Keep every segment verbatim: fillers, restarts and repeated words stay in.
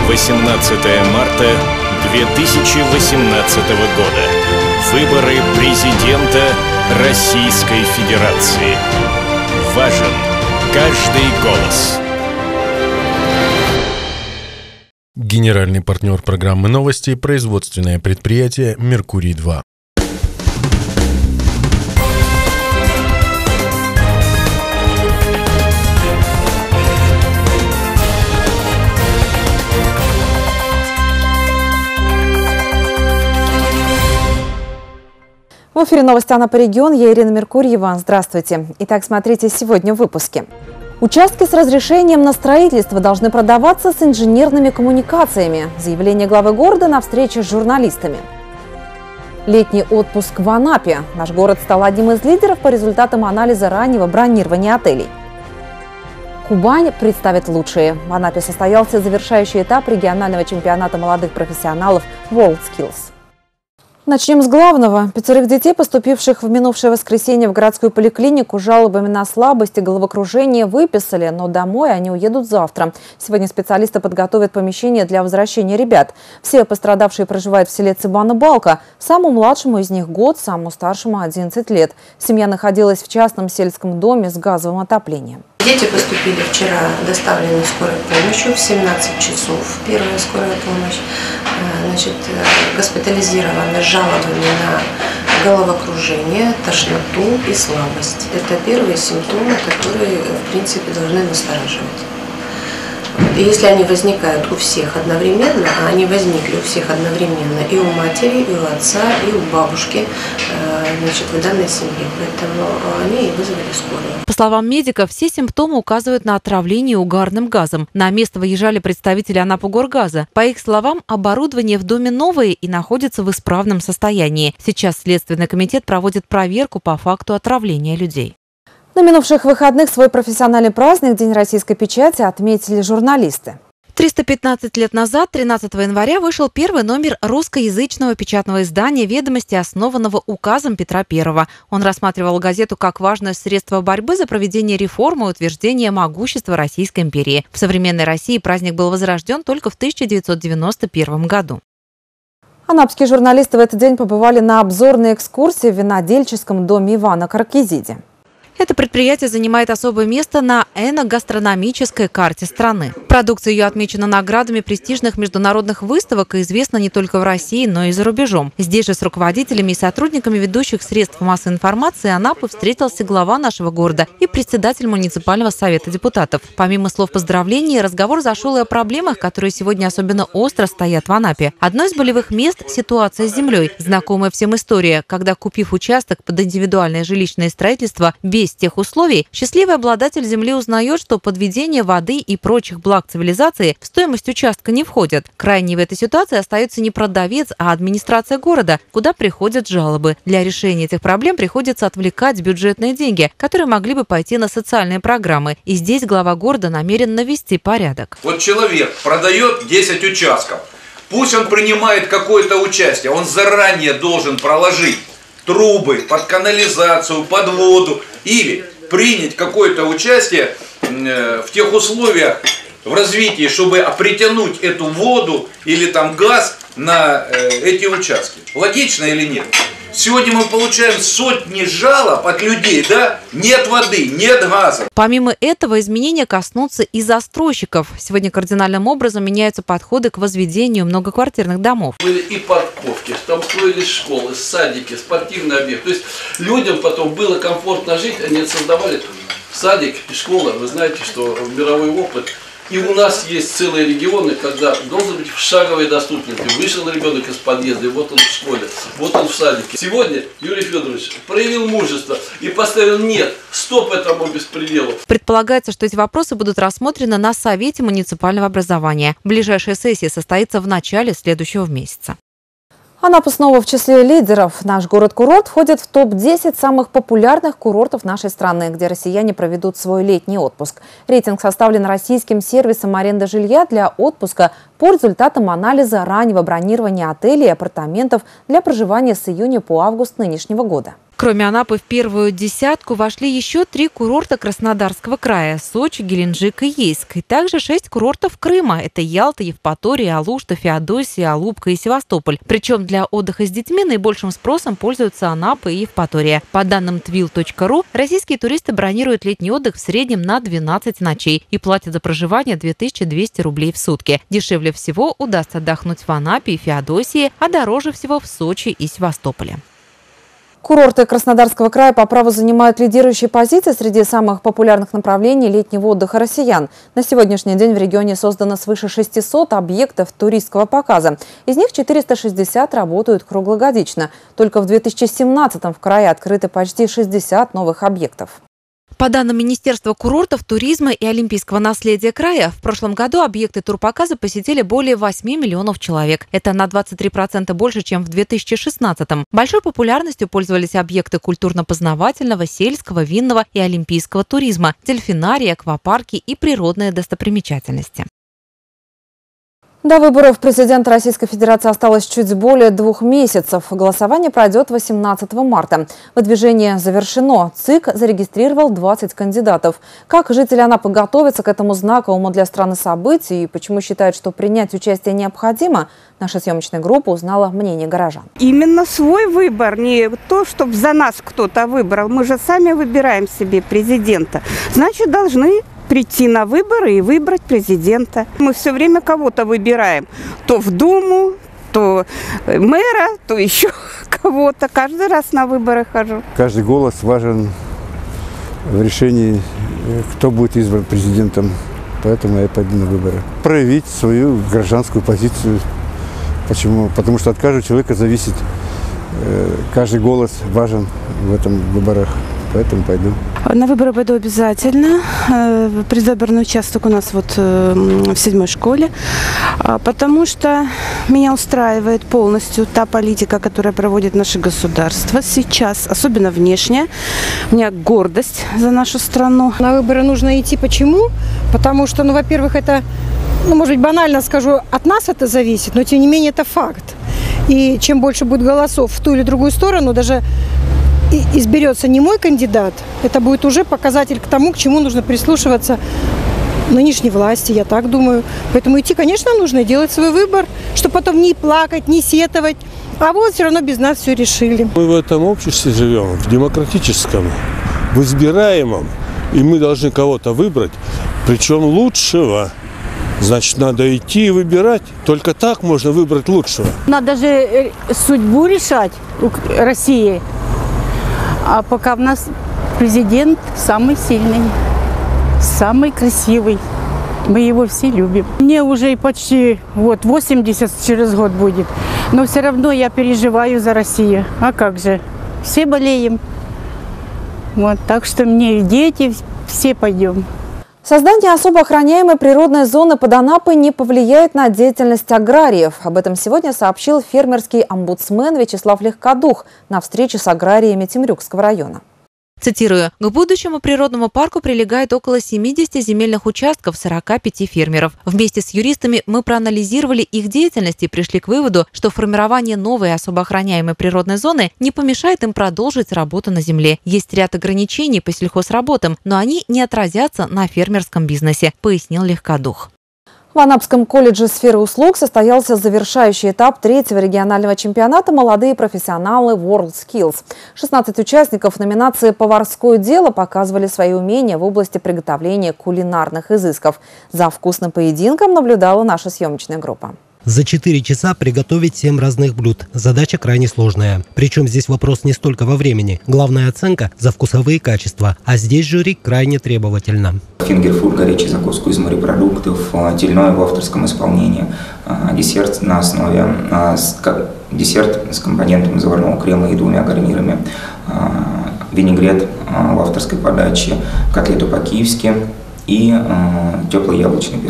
восемнадцатое марта две тысячи восемнадцатого года. Выборы президента Российской Федерации. Важен каждый голос. Генеральный партнер программы «Новости» – производственное предприятие «Меркурий-два». В эфире новости «Анапа регион». Я Ирина Меркурьева. Здравствуйте. Итак, смотрите сегодня в выпуске. Участки с разрешением на строительство должны продаваться с инженерными коммуникациями. Заявление главы города на встрече с журналистами. Летний отпуск в Анапе. Наш город стал одним из лидеров по результатам анализа раннего бронирования отелей. Кубань представит лучшие. В Анапе состоялся завершающий этап регионального чемпионата молодых профессионалов WorldSkills. Начнем с главного. Пятерых детей, поступивших в минувшее воскресенье в городскую поликлинику, жалобами на слабость и головокружение выписали, но домой они уедут завтра. Сегодня специалисты подготовят помещение для возвращения ребят. Все пострадавшие проживают в селе Цыбана-Балка. Самому младшему из них год, самому старшему одиннадцать лет. Семья находилась в частном сельском доме с газовым отоплением. Дети поступили вчера, доставлены скорой помощью в семнадцать часов. Первая скорая помощь. Значит, госпитализированы с жалобами на головокружение, тошноту и слабость. Это первые симптомы, которые, в принципе, должны настораживать. И если они возникают у всех одновременно, а они возникли у всех одновременно и у матери, и у отца, и у бабушки, значит, в данной семье, поэтому они и вызвали скорую. По словам медиков, все симптомы указывают на отравление угарным газом. На место выезжали представители Анапогоргаза. По их словам, оборудование в доме новое и находится в исправном состоянии. Сейчас Следственный комитет проводит проверку по факту отравления людей. На минувших выходных свой профессиональный праздник День российской печати отметили журналисты. триста пятнадцать лет назад, тринадцатого января, вышел первый номер русскоязычного печатного издания «Ведомости», основанного указом Петра Первого. Он рассматривал газету как важное средство борьбы за проведение реформы и утверждение могущества Российской империи. В современной России праздник был возрожден только в тысяча девятьсот девяносто первом году. Анапские журналисты в этот день побывали на обзорной экскурсии в винодельческом доме Ивана Каракизиди. Это предприятие занимает особое место на эногастрономической карте страны. Продукция ее отмечена наградами престижных международных выставок и известна не только в России, но и за рубежом. Здесь же с руководителями и сотрудниками ведущих средств массовой информации Анапы встретился глава нашего города и председатель муниципального совета депутатов. Помимо слов поздравлений, разговор зашел и о проблемах, которые сегодня особенно остро стоят в Анапе. Одно из болевых мест – ситуация с землей. Знакомая всем история, когда, купив участок под индивидуальное жилищное строительство без тех условий, счастливый обладатель земли узнает, что подведение воды и прочих благ цивилизации в стоимость участка не входят. Крайней в этой ситуации остается не продавец, а администрация города, куда приходят жалобы. Для решения этих проблем приходится отвлекать бюджетные деньги, которые могли бы пойти на социальные программы. И здесь глава города намерен навести порядок. Вот человек продает десять участков. Пусть он принимает какое-то участие, он заранее должен проложить трубы под канализацию, под воду, или принять какое-то участие в тех условиях в развитии, чтобы притянуть эту воду или там газ на эти участки. Логично или нет? Сегодня мы получаем сотни жалоб от людей, да? Нет воды, нет газа. Помимо этого, изменения коснутся и застройщиков. Сегодня кардинальным образом меняются подходы к возведению многоквартирных домов. Были и парковки, там строились школы, садики, спортивный объект. То есть людям потом было комфортно жить, они создавали садик и школа. Вы знаете, что мировой опыт. И у нас есть целые регионы, когда должен быть в шаговой доступности. Вышел ребенок из подъезда, и вот он в школе, вот он в садике. Сегодня Юрий Федорович проявил мужество и поставил нет, стоп этому беспределу. Предполагается, что эти вопросы будут рассмотрены на Совете муниципального образования. Ближайшая сессия состоится в начале следующего месяца. Анапа снова в числе лидеров. Наш город-курорт входит в топ десять самых популярных курортов нашей страны, где россияне проведут свой летний отпуск. Рейтинг составлен российским сервисом аренды жилья для отпуска по результатам анализа раннего бронирования отелей и апартаментов для проживания с июня по август нынешнего года. К Кроме Анапы, в первую десятку вошли еще три курорта Краснодарского края – Сочи, Геленджик и Ейск. И также шесть курортов Крыма – это Ялта, Евпатория, Алушта, Феодосия, Алупка и Севастополь. Причем для отдыха с детьми наибольшим спросом пользуются Анапа и Евпатория. По данным твил точка ру, российские туристы бронируют летний отдых в среднем на двенадцать ночей и платят за проживание две тысячи двести рублей в сутки. Дешевле всего удастся отдохнуть в Анапе и Феодосии, а дороже всего в Сочи и Севастополе. Курорты Краснодарского края по праву занимают лидирующие позиции среди самых популярных направлений летнего отдыха россиян. На сегодняшний день в регионе создано свыше шестисот объектов туристского показа. Из них четыреста шестьдесят работают круглогодично. Только в две тысячи семнадцатом в крае открыты почти шестьдесят новых объектов. По данным Министерства курортов, туризма и олимпийского наследия края, в прошлом году объекты турпоказа посетили более восьми миллионов человек. Это на двадцать три процента больше, чем в две тысячи шестнадцатом. Большой популярностью пользовались объекты культурно-познавательного, сельского, винного и олимпийского туризма, дельфинарии, аквапарки и природные достопримечательности. До выборов президента Российской Федерации осталось чуть более двух месяцев. Голосование пройдет восемнадцатого марта. Выдвижение завершено. ЦИК зарегистрировал двадцать кандидатов. Как жители Анапы готовятся к этому знаковому для страны событию и почему считают, что принять участие необходимо, наша съемочная группа узнала мнение горожан. Именно свой выбор, не то, чтобы за нас кто-то выбрал. Мы же сами выбираем себе президента. Значит, должны прийти на выборы и выбрать президента. Мы все время кого-то выбираем. То в Думу, то мэра, то еще кого-то. Каждый раз на выборы хожу. Каждый голос важен в решении, кто будет избран президентом. Поэтому я пойду на выборы. Проявить свою гражданскую позицию. Почему? Потому что от каждого человека зависит. Каждый голос важен в этом выборах. Поэтому пойду. На выборы пойду обязательно. Предвыборный участок у нас вот в седьмой школе. Потому что меня устраивает полностью та политика, которая проводит наше государство сейчас, особенно внешняя. У меня гордость за нашу страну. На выборы нужно идти. Почему? Потому что, ну, во-первых, это, ну, может быть, банально скажу, от нас это зависит, но тем не менее это факт. И чем больше будет голосов в ту или другую сторону, даже изберется не мой кандидат, это будет уже показатель к тому, к чему нужно прислушиваться нынешней власти, я так думаю. Поэтому идти, конечно, нужно делать свой выбор, чтобы потом не плакать, не сетовать. А вот все равно без нас все решили. Мы в этом обществе живем, в демократическом, в избираемом, и мы должны кого-то выбрать, причем лучшего. Значит, надо идти и выбирать. Только так можно выбрать лучшего. Надо же судьбу решать России. А пока у нас президент самый сильный, самый красивый. Мы его все любим. Мне уже почти вот восемьдесят через год будет. Но все равно я переживаю за Россию. А как же? Все болеем. Вот, так что мне и дети, все пойдем. Создание особо охраняемой природной зоны под Анапой не повлияет на деятельность аграриев. Об этом сегодня сообщил фермерский омбудсмен Вячеслав Легкодух на встрече с аграриями Темрюкского района. Цитирую, к будущему природному парку прилегает около семидесяти земельных участков сорока пяти фермеров. Вместе с юристами мы проанализировали их деятельность и пришли к выводу, что формирование новой особо охраняемой природной зоны не помешает им продолжить работу на земле. Есть ряд ограничений по сельхозработам, но они не отразятся на фермерском бизнесе, пояснил Легкодух. В Анапском колледже сферы услуг состоялся завершающий этап третьего регионального чемпионата «Молодые профессионалы WorldSkills». шестнадцать участников номинации «Поварское дело» показывали свои умения в области приготовления кулинарных изысков. За вкусным поединком наблюдала наша съемочная группа. За четыре часа приготовить семь разных блюд. Задача крайне сложная. Причем здесь вопрос не столько во времени. Главная оценка за вкусовые качества. А здесь жюри крайне требовательно. Фингерфуд, горячую закуску из морепродуктов, тельное в авторском исполнении, десерт на основе, десерт с компонентами заварного крема и двумя гарнирами, винегрет в авторской подаче, котлету по-киевски и теплый яблочный пирог.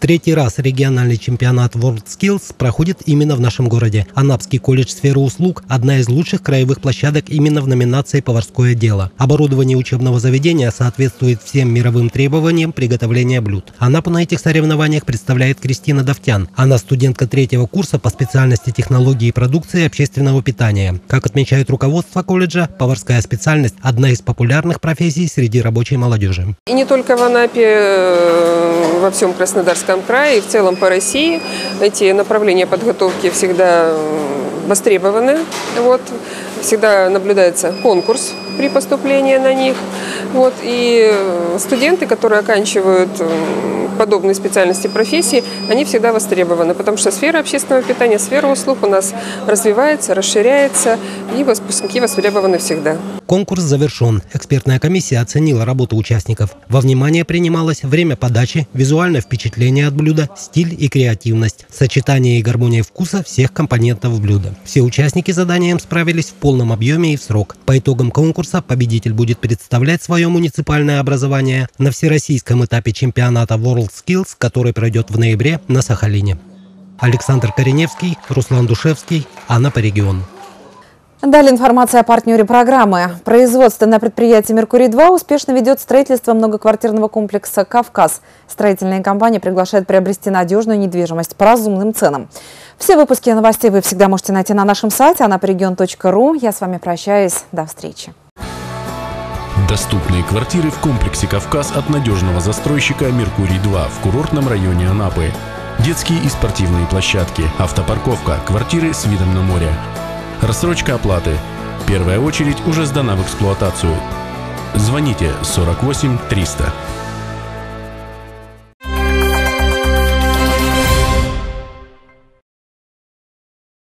Третий раз региональный чемпионат WorldSkills проходит именно в нашем городе. Анапский колледж сферы услуг – одна из лучших краевых площадок именно в номинации «Поварское дело». Оборудование учебного заведения соответствует всем мировым требованиям приготовления блюд. Анапу на этих соревнованиях представляет Кристина Давтян. Она студентка третьего курса по специальности технологии и продукции общественного питания. Как отмечает руководство колледжа, поварская специальность – одна из популярных профессий среди рабочей молодежи. И не только в Анапе, во всем Краснодарском крае и в целом по России эти направления подготовки всегда востребованы. Вот. Всегда наблюдается конкурс при поступлении на них. Вот. И студенты, которые оканчивают подобные специальности профессии, они всегда востребованы, потому что сфера общественного питания, сфера услуг у нас развивается, расширяется, и выпускники востребованы всегда. Конкурс завершен. Экспертная комиссия оценила работу участников. Во внимание принималось время подачи, визуальное впечатление от блюда, стиль и креативность, сочетание и гармония вкуса всех компонентов блюда. Все участники с заданием справились в полном объеме и в срок. По итогам конкурса победитель будет представлять свое муниципальное образование на всероссийском этапе чемпионата WorldSkills, который пройдет в ноябре на Сахалине. Александр Кореневский, Руслан Душевский, Анапа регион. Далее информация о партнере программы. Производство на предприятии «Меркурий-два» успешно ведет строительство многоквартирного комплекса «Кавказ». Строительная компания приглашает приобрести надежную недвижимость по разумным ценам. Все выпуски новостей вы всегда можете найти на нашем сайте анапарегион точка ру. Я с вами прощаюсь. До встречи. Доступные квартиры в комплексе «Кавказ» от надежного застройщика «Меркурий-два» в курортном районе Анапы. Детские и спортивные площадки, автопарковка, квартиры с видом на море. Рассрочка оплаты. Первая очередь уже сдана в эксплуатацию. Звоните сорок восемь триста.